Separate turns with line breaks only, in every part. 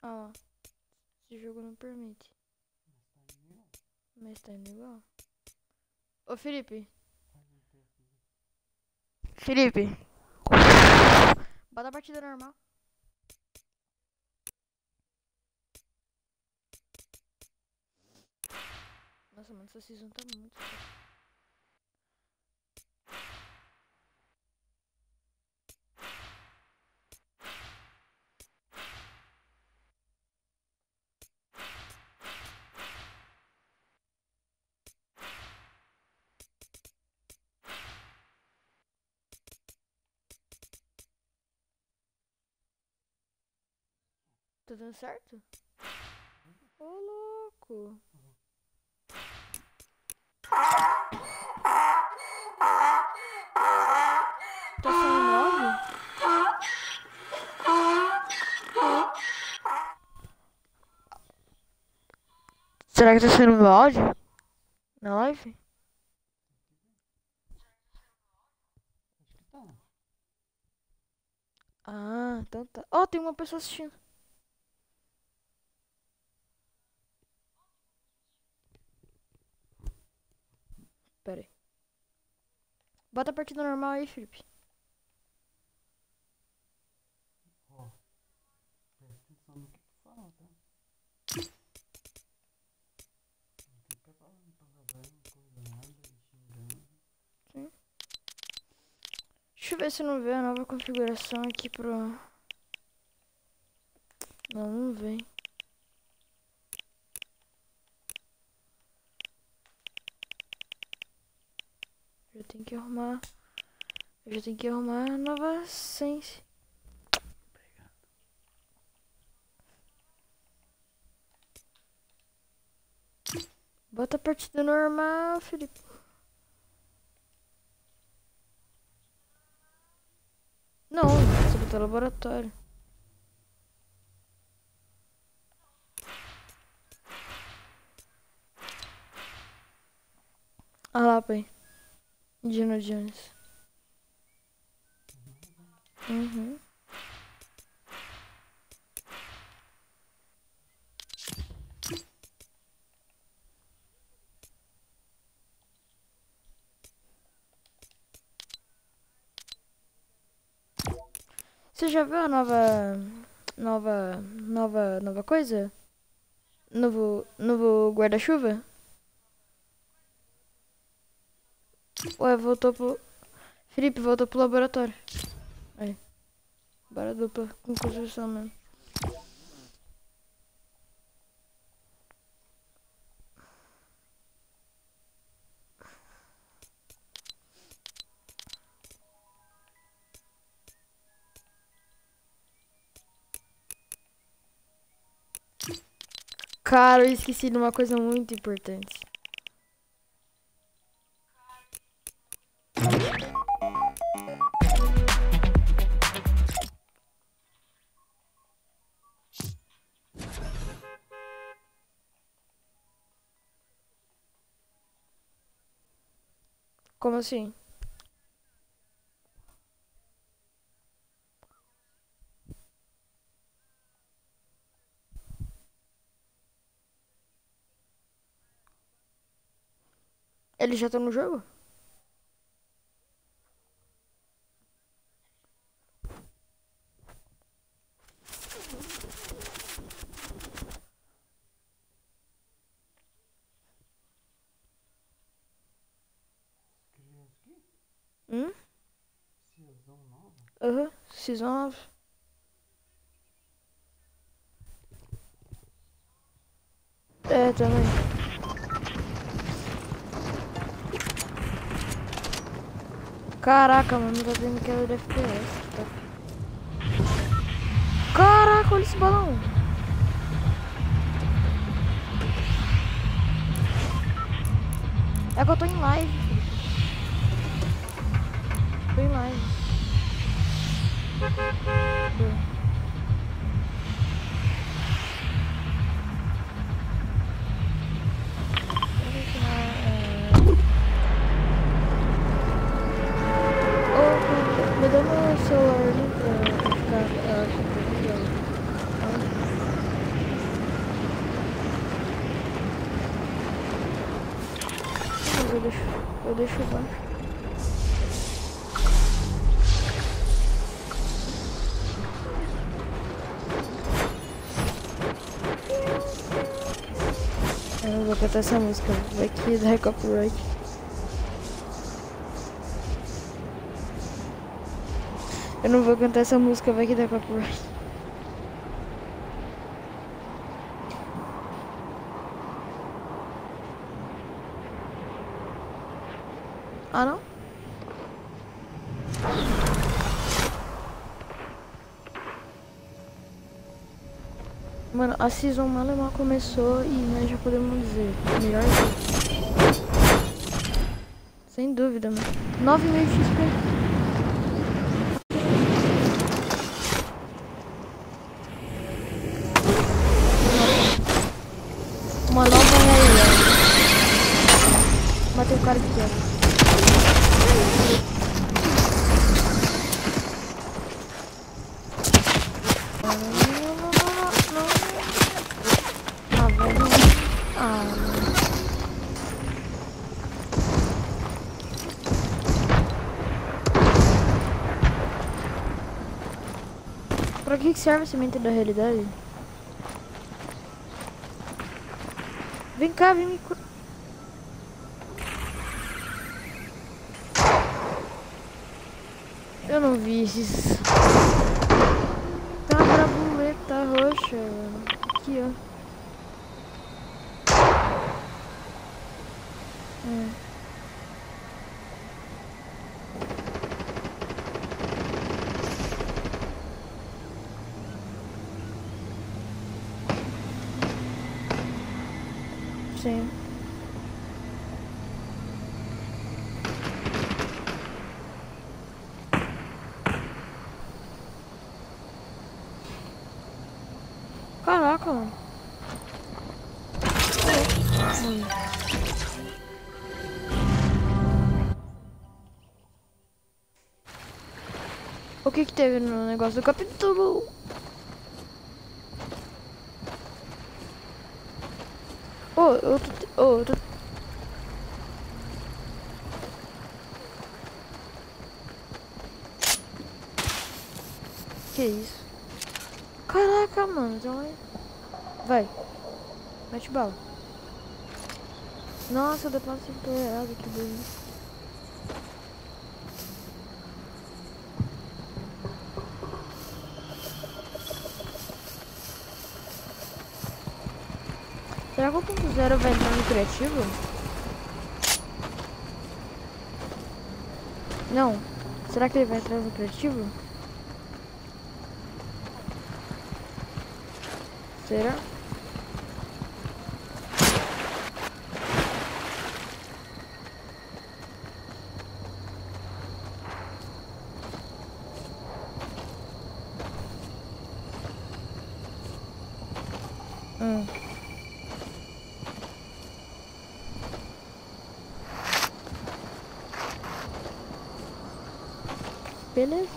Ah, esse jogo não permite. Mas tá indo igual. Ô, Felipe. Felipe. Bota a partida normal. Nossa, mano, essa season tá muito foda. Tá dando certo? Ô, louco. Tá saindo 9? Será que tá saindo meu áudio? Na live?
Acho que tá.
Ah, então tá. Ó, tem uma pessoa assistindo. Pera aí. Bota a partida normal aí, Felipe.
Ó, presta atenção no que tu fala, tá? Não fica falando palavrão, coisa nada, xingando.
Sim. Deixa eu ver se não vê a nova configuração aqui pro... Não, não vem. Já tem que arrumar. Eu já tenho que arrumar a nova sense.
Obrigado.
Bota a partida normal, Felipe. Não, você botou laboratório. Ah lá, pai. Indiana Jones. Uhum. Você já viu a nova coisa? Novo guarda-chuva? Ué, voltou pro... Felipe voltou pro laboratório. Aí. Bora dupla com construção mesmo. Cara, eu esqueci de uma coisa muito importante. Como assim? Ele já tá no jogo?
Criança aqui?
Hum?
Season nova?
Aham, Season 9. É, também. Caraca, mano, tá vendo que ela deve FPS. Top. Caraca, olha esse balão. É que eu tô em live, Felipe. Tô em live. Ô, me dá meu celular ali pra ficar configurando. deixo baixo. Eu não vou cantar essa música, vai que dá copyright. Eu não vou cantar essa música, vai que dá copyright. Ah, não? Mano, a Season mal começou e nós já podemos dizer, melhor que... Sem dúvida, mano. 9.000 XP. Uma nova realidade. Matei o cara que quer. Pra que serve a semente da realidade? Vem cá, vem me... Eu não vi esses... Tá uma borboleta roxa, mano. Aqui, ó. Sim. Caraca, mano. O que teve no negócio do capítulo? Eu tô... Que isso? Caraca, mano, então é... Vai. Mete bala. Nossa, eu depósito errado, que doido. Será que o 1.0 vai entrar no criativo? Não. Será que ele vai entrar no criativo? Será? Beleza.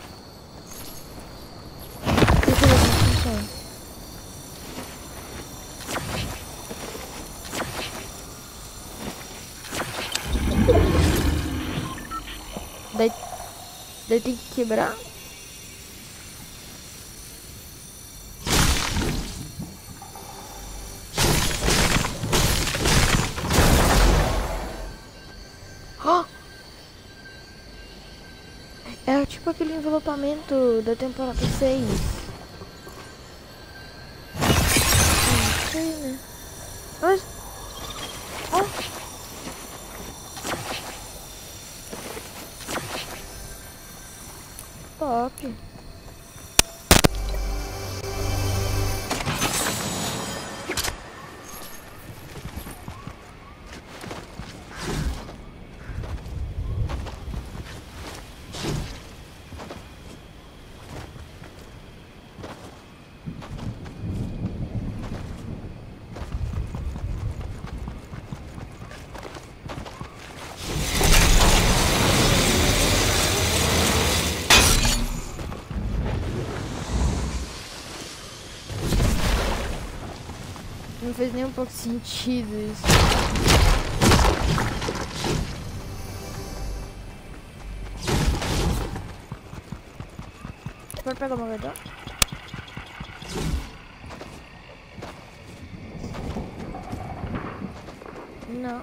Deixa eu ver como funciona. Daí tem que quebrar. Oh! É tipo aquele envelopamento da temporada 6. Não sei, né? Mas... Oh! Top. Não fez nem um pouco sentido isso. Pode pegar uma verdade? Não.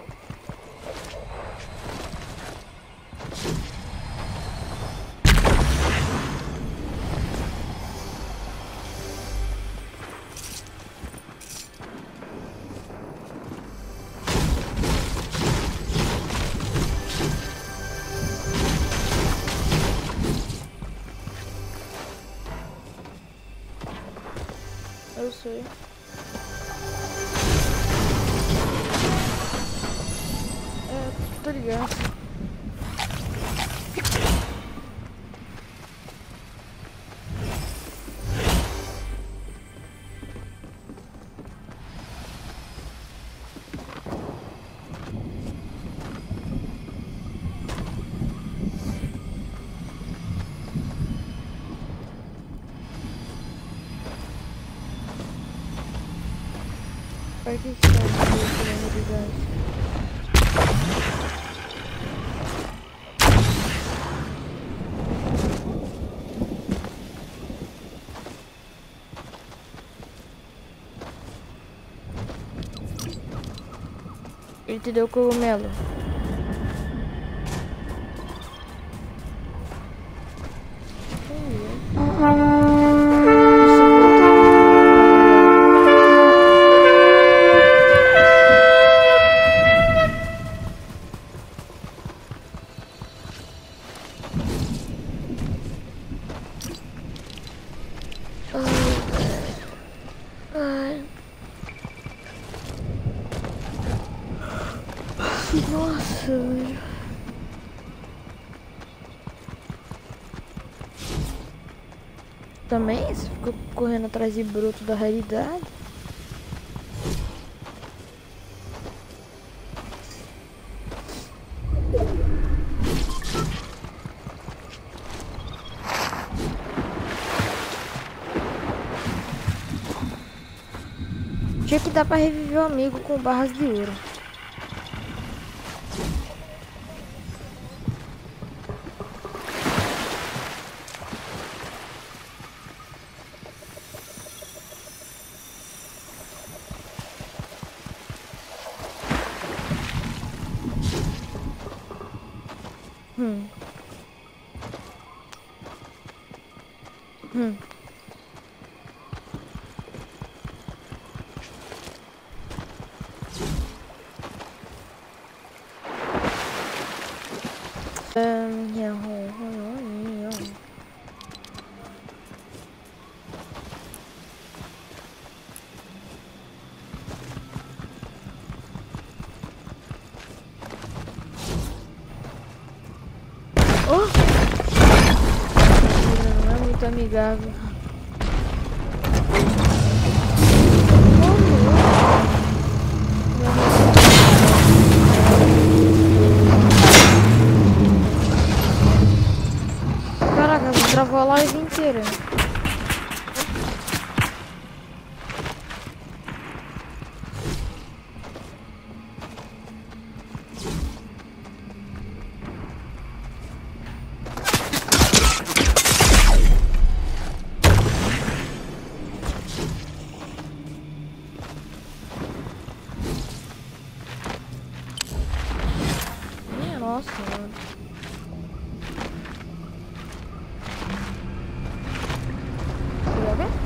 Eu sei. É, tô ligado. Pra que serve esse de gás? Ele te deu cogumelo. Ai. Nossa, velho. Também você ficou correndo atrás de broto da realidade. Tinha que dar pra reviver o amigo com barras de ouro. Hum. Hum. Oh! Não é muito amigável. Caraca, travou a live inteira. Minha nossa, mano. Quer ver?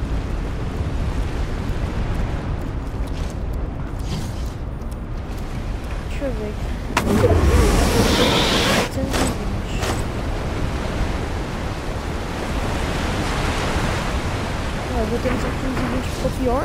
Deixa eu ver aqui. 720. Eu vou ter 720, ficou pior.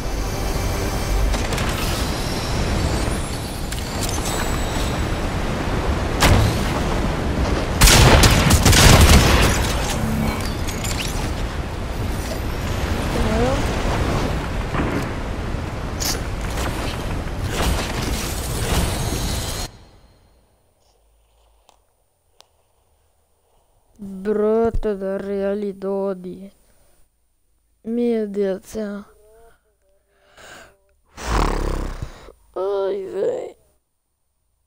Broto da realidade. Meu Deus do céu. Ai, velho.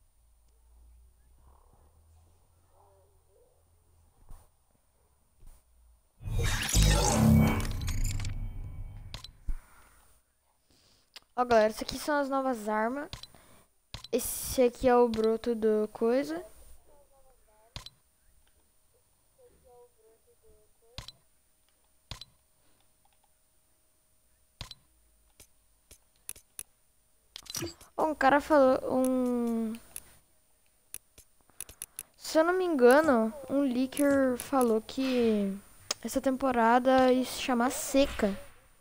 Ó, galera, isso aqui são as novas armas. Esse aqui é o broto do coisa. Ó, um cara falou, se eu não me engano, um leaker falou que essa temporada ia se chamar Seca.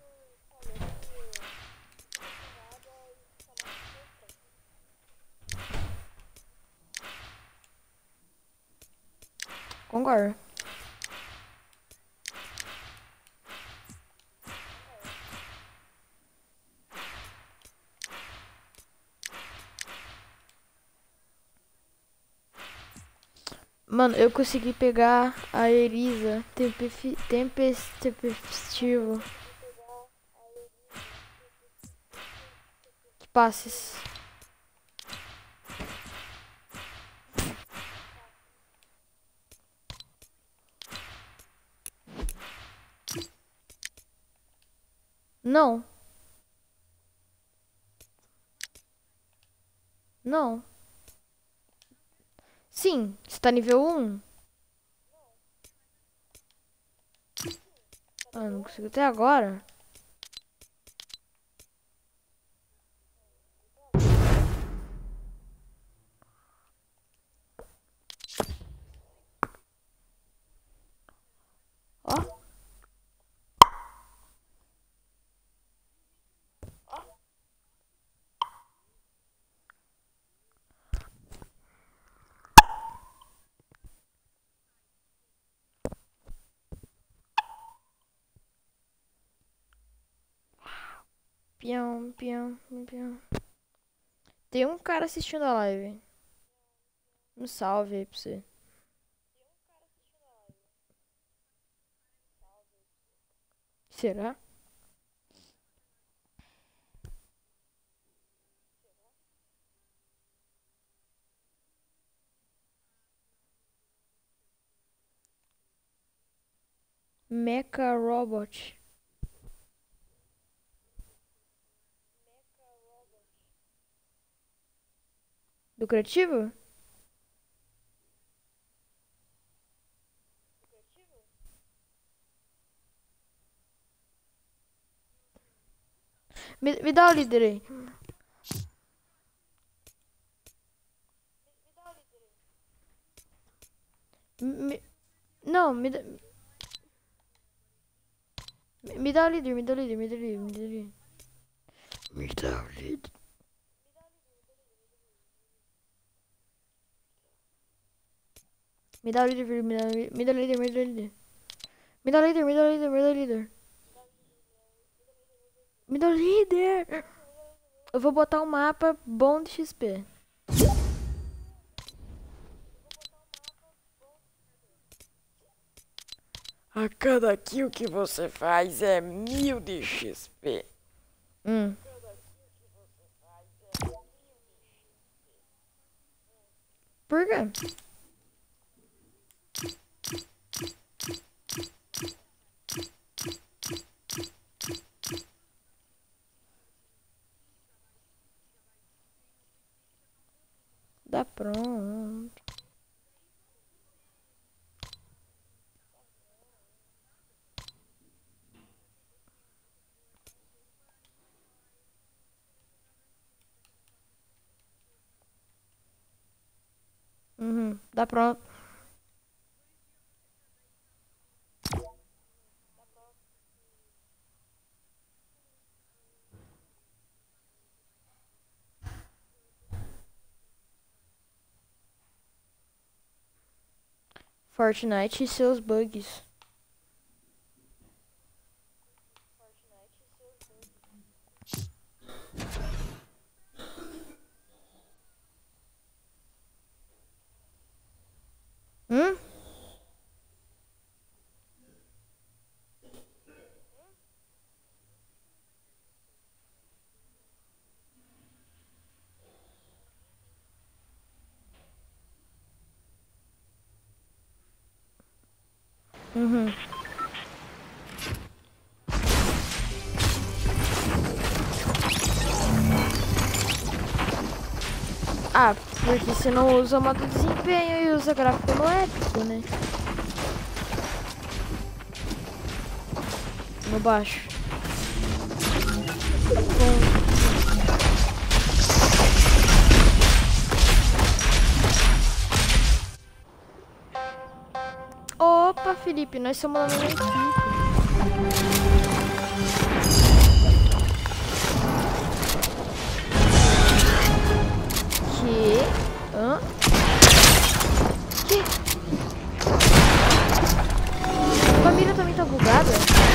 Concordo. Mano, eu consegui pegar a Eriza Tempestivo. Que passes. Não. Não. Sim, você tá nível 1? Ah, não consigo até agora. Ó. Pião, pião, pião. Tem um cara assistindo a live. Um salve aí pra você. Será? Mecha Robot. Do criativo? Me dá o líder aí. Não, me dá o líder, me dá o líder, me dá o líder, me dá o líder. Me dá o líder. Me dá o líder, me dá o líder, me dá o líder, me dá o líder. Me dá o líder, me dá o líder, me dá o líder. Me dá o líder. Eu vou botar um mapa bom de XP.
A cada kill que você faz é 1000 de XP.
Por quê? Dá pronto. Dá pronto. Fortnite e seus bugs. Ah, porque você não usa o modo desempenho e usa gráfico no épico, né? No baixo. Opa, Felipe, nós somos a mesma equipe. Que? Hã? Que? A mira também tá bugada?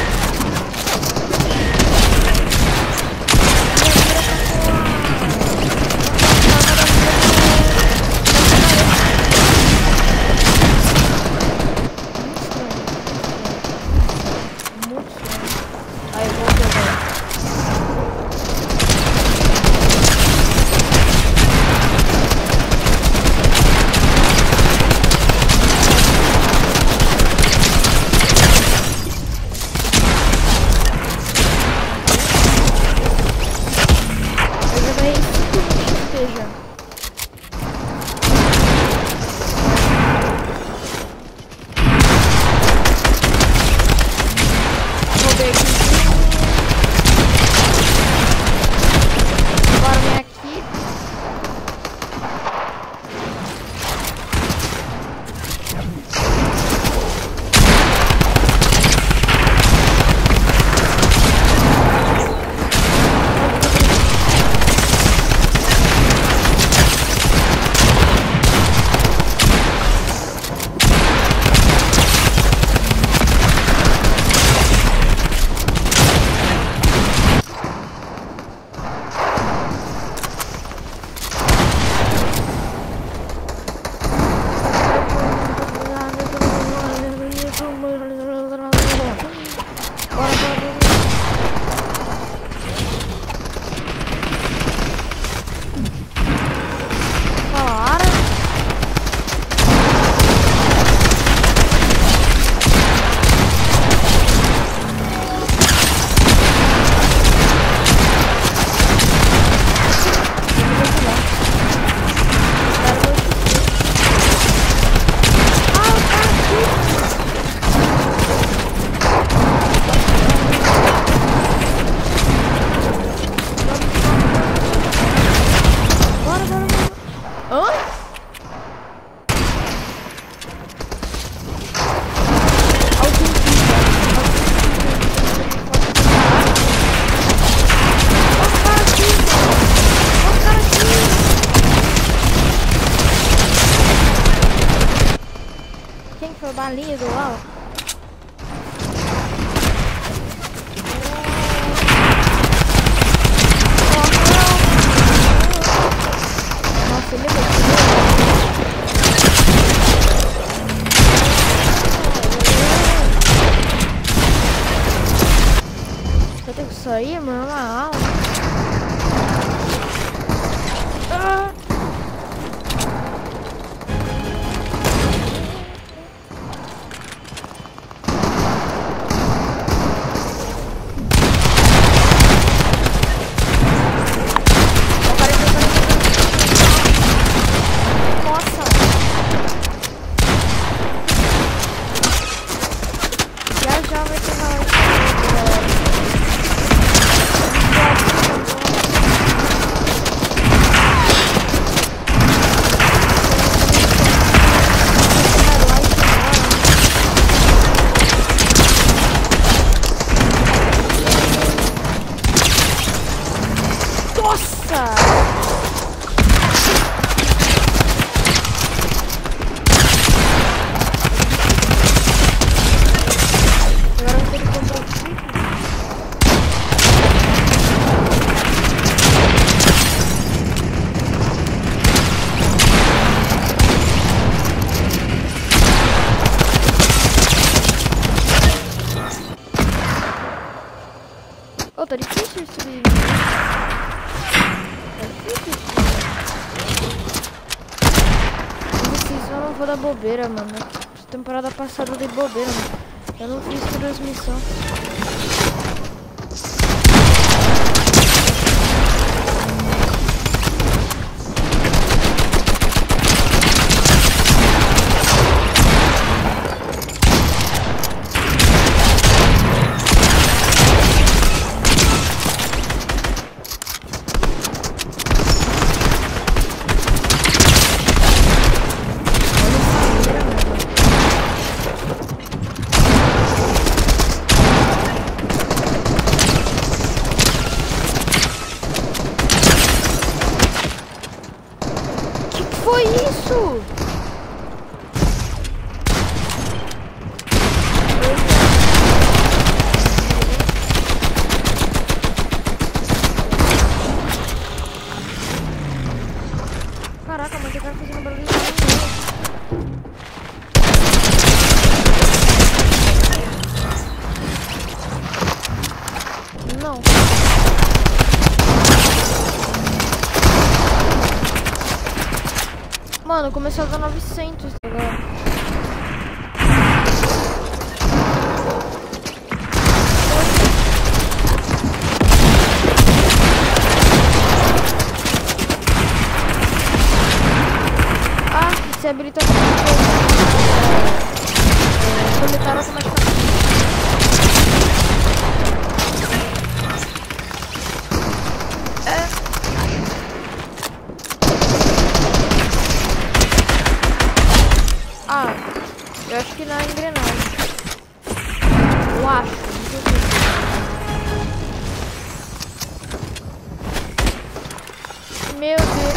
Balinha do LOL. Nossa, ele eu tenho que sair, mano, na aula. Oh, tá difícil isso aí. Tá difícil isso. Vocês não vou dar bobeira, mano. Temporada passada eu dei bobeira, mano. Eu não fiz todas as missões. isso? Caraca, mas eu quero fazer um barulho. Não. Mano, começou a dar 900 agora. Ah, se habilita coletar automaticamente. Ah, eu acho que na engrenagem. Eu acho, não sei se. Meu Deus.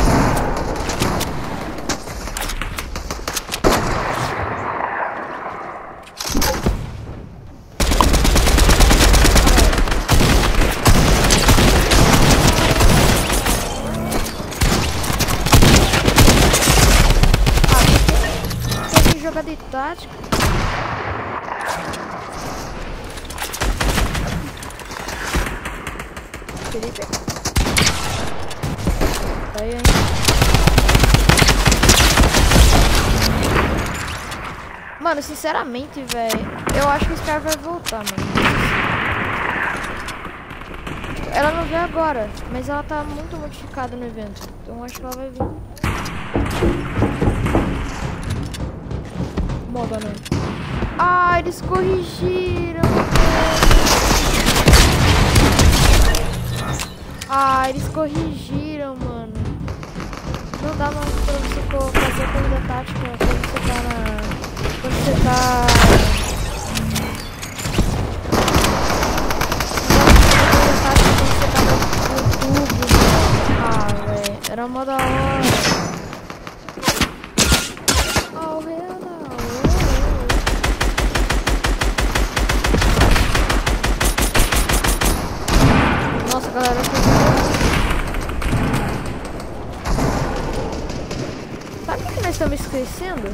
Jogar de tática. Felipe. Aí, hein? Mano, sinceramente, velho, eu acho que esse cara vai voltar, mano. Ela não veio agora, mas ela tá muito modificada no evento. Então eu acho que ela vai vir. Moda, né? Ah, eles corrigiram. Ah, eles corrigiram, mano. Não dá mais pra você fazer a corrida tática quando você tá na... Quando você tá... No tubo, mano. Ah, velho. Era mó da hora. Oh, hell no. Nossa, galera, sabe o que nós estamos esquecendo?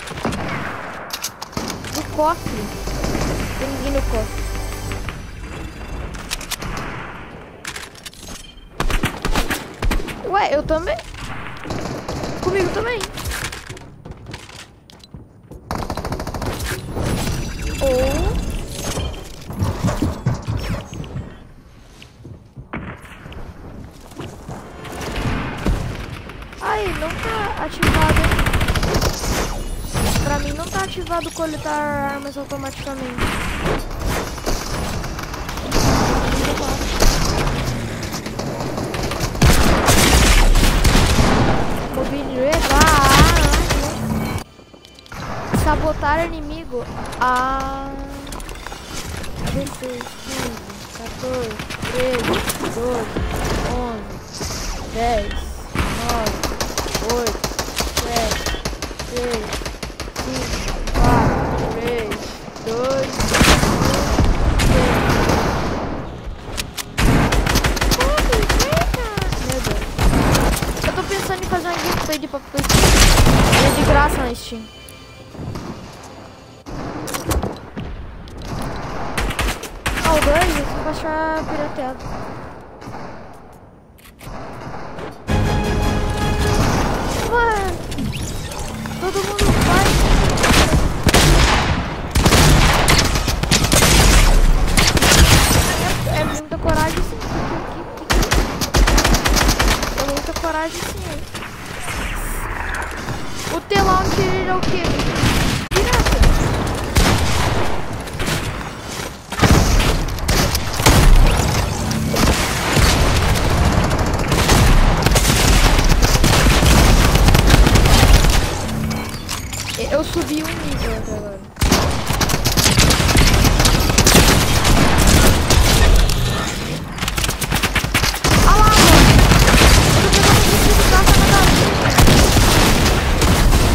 Do cofre. Tem ninguém no cofre. Ué, eu também? Comigo também. Ou... Aí, não tá ativado. Pra mim não tá ativado coletar armas automaticamente. Sabotar inimigo. Ah... 16, 15, 14, 13, 12, 11, 10, 9, 8, 7, 6, 5, 4, 3, 2, 1. Meu Deus. Eu tô pensando em fazer uma gameplay de Papo Pequeno. É de graça na Steam. Ah, o 2 eu vou baixar pirateado. Ué, todo mundo faz. É muita coragem sim. É muita coragem sim. O T-Launcher ele é o quê? Pirata. Eu subi um nível até agora. Ah lá, mano! Eu tô pegando um bicho de caça na galinha.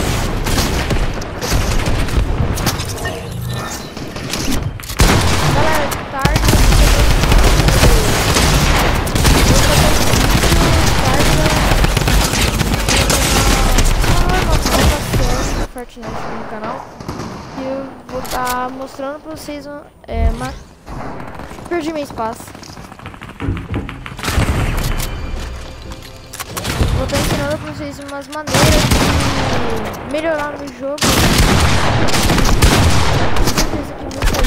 mostrando pra vocês perdi meu espaço. Vou estar ensinando pra vocês umas maneiras de melhorar no jogo. Com certeza que muita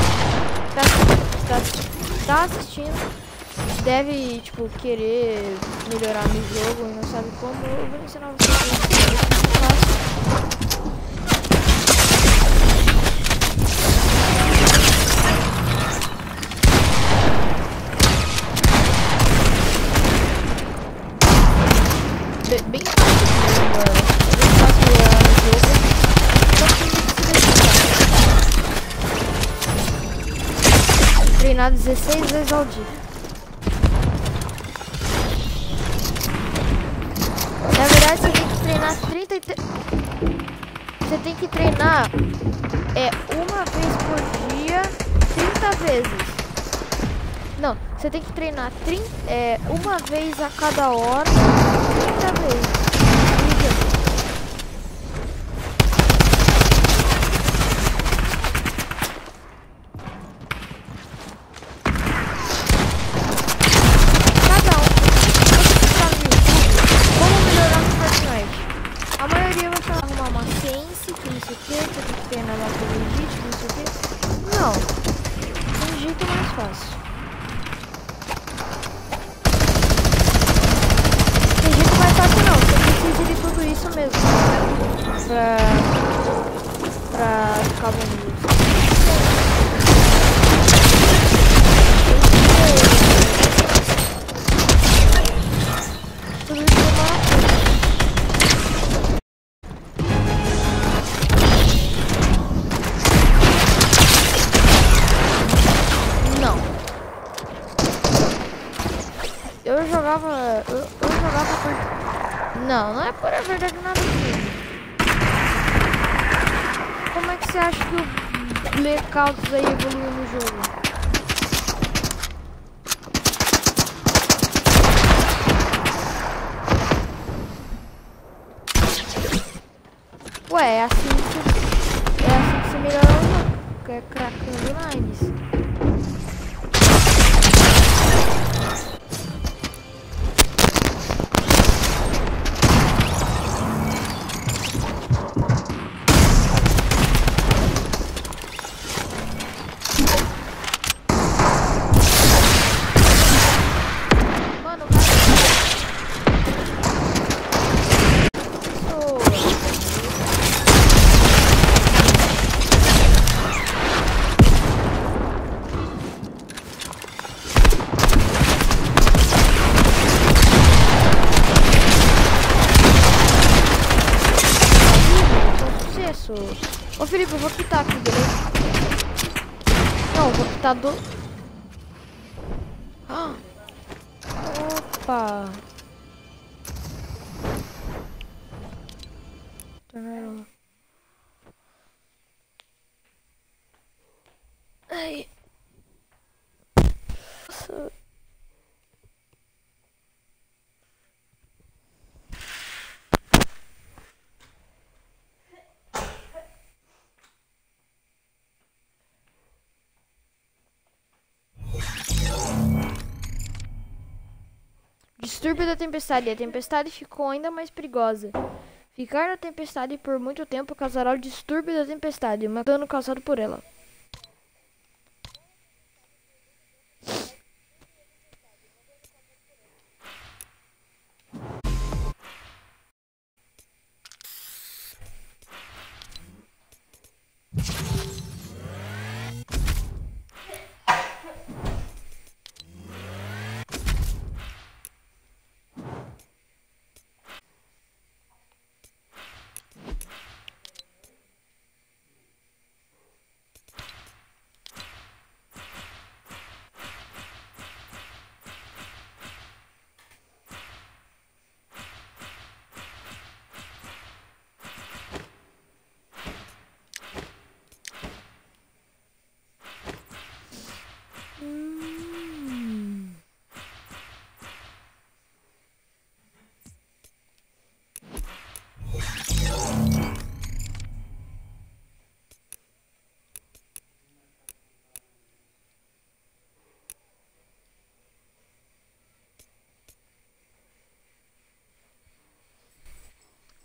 gente tá assistindo deve, tipo, querer melhorar no jogo e não sabe como. Eu vou ensinar vocês. É fácil. Bem fácil agora. Bem fácil melhorar no jogo. Só que tem que se dedicar. Treinar 16 vezes ao dia. Na verdade, você tem que treinar 33. Você tem que treinar uma vez por dia, 30 vezes. Não, você tem que treinar uma vez a cada hora, 30 vezes. A maioria vai falar arrumar uma ciência, que não sei o que, você tem que treinar uma legit, não sei o que. Não, tem um jeito mais fácil. Tem jeito mais fácil não, você precisa de tudo isso mesmo, pra ficar bonito. Tudo isso demora. Eu jogava por... Não é por a verdade nada disso. Como é que você acha que o Blackouts aí evoluiu no jogo? Ué, é assim que você melhora o jogo, que é cracando lines. Ô Felipe, eu vou quitar aqui, beleza? Não, eu vou quitar do... Ah! Opa! Ai! Nossa! Distúrbio da tempestade. A tempestade ficou ainda mais perigosa. Ficar na tempestade por muito tempo causará o distúrbio da tempestade, um dano causado por ela.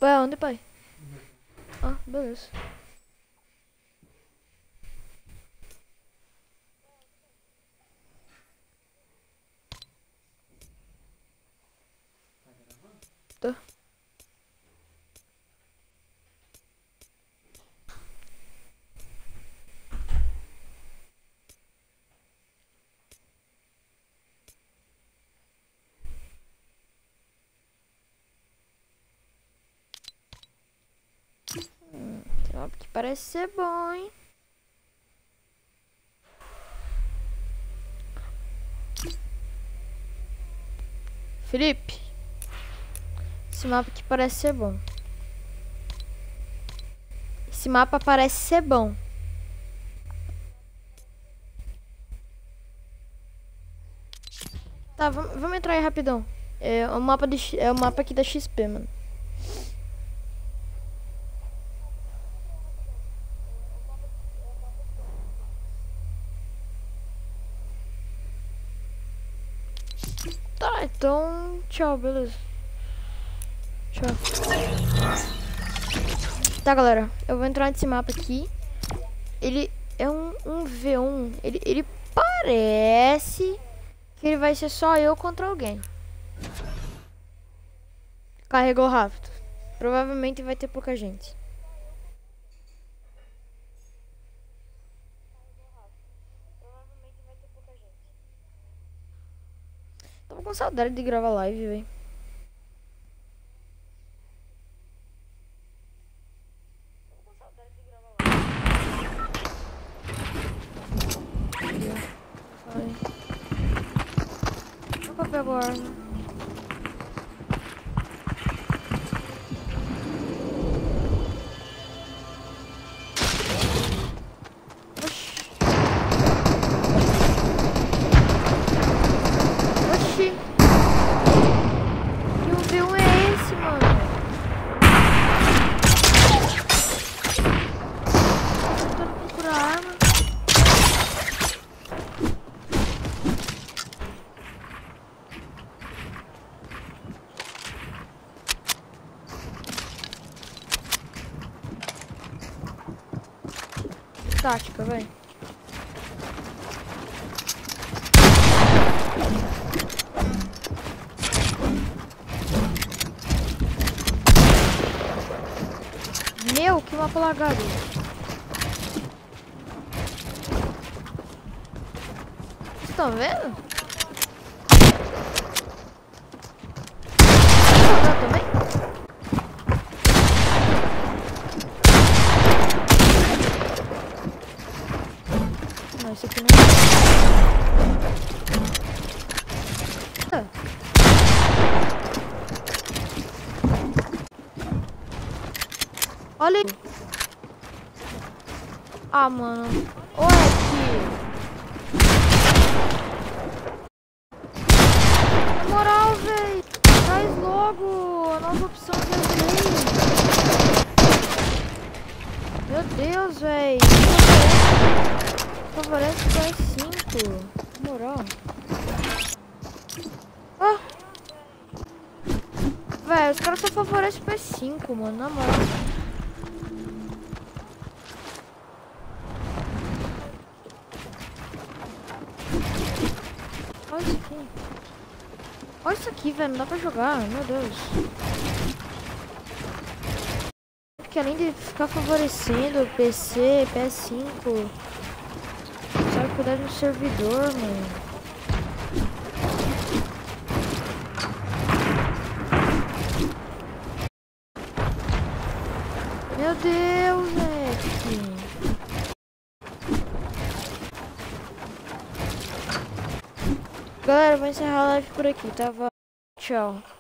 Vai aonde, pai? Ah, beleza. Tô. Que parece ser bom, hein? Felipe, esse mapa aqui parece ser bom. Esse mapa parece ser bom. Tá, vamos entrar aí rapidão. É o mapa aqui da XP, mano. Tá, então tchau, beleza. Tchau. Tá, galera, eu vou entrar nesse mapa aqui. Ele é um V1. Ele parece que ele vai ser só eu contra alguém. Carregou rápido. Provavelmente vai ter pouca gente. Tava com saudade de gravar live, velho. Vai. Vou pegar a arma. Tática, velho. Meu, que mapa lagado. Vocês estão vendo? Também? Não, isso aqui não é. Olha aí. Ah, mano. Olha aqui. Na moral, velho. Traz logo a nova opção que eu dei. Meu Deus, velho. Favorece o PS5. Na moral. Ah. Velho, os caras só favorecem o PS5, mano. Na moral. Olha isso aqui. Olha isso aqui, velho. Não dá pra jogar. Meu Deus. Porque além de ficar favorecendo PC, PS5, sabe cuidar do servidor, mano. Meu Deus, velho. Galera, vou encerrar a live por aqui, tá? Tchau.